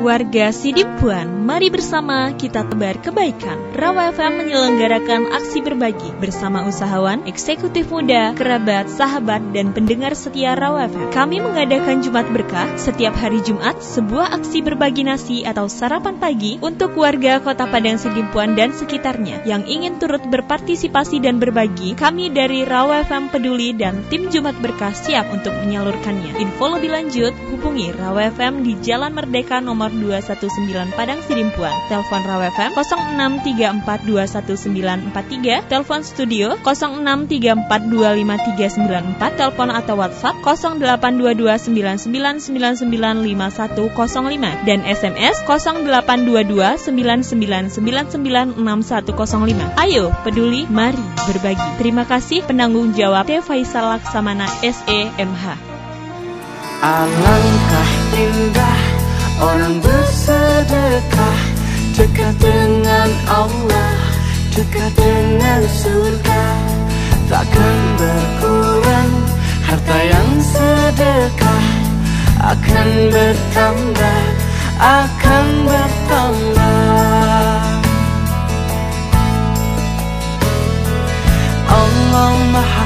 Warga Sidimpuan, mari bersama kita tebar kebaikan. Rawa FM menyelenggarakan aksi berbagi bersama usahawan, eksekutif muda, kerabat, sahabat, dan pendengar setia Rawa FM. Kami mengadakan Jumat Berkah setiap hari Jumat, sebuah aksi berbagi nasi atau sarapan pagi untuk warga Kota Padang Sidimpuan dan sekitarnya yang ingin turut berpartisipasi dan berbagi. Kami dari Rawa FM peduli dan tim Jumat Berkah siap untuk menyalurkannya. Info lebih lanjut, hubungi Rawa FM di Jalan Merdeka nomor 219 Padang Sidimpuan. Telepon Rawa FM 0634219943, telepon studio 0634253994, telepon atau WhatsApp 082299995105 dan SMS 082299996105. Ayo peduli, mari berbagi. Terima kasih. Penanggung jawab T. Faisal Laksamana SEMH. Alangkah indah orang bersedekah, dekat dengan Allah, dekat dengan surga. Takkan berkurang harta yang sedekah, akan bertambah, akan bertambah. Allah Maha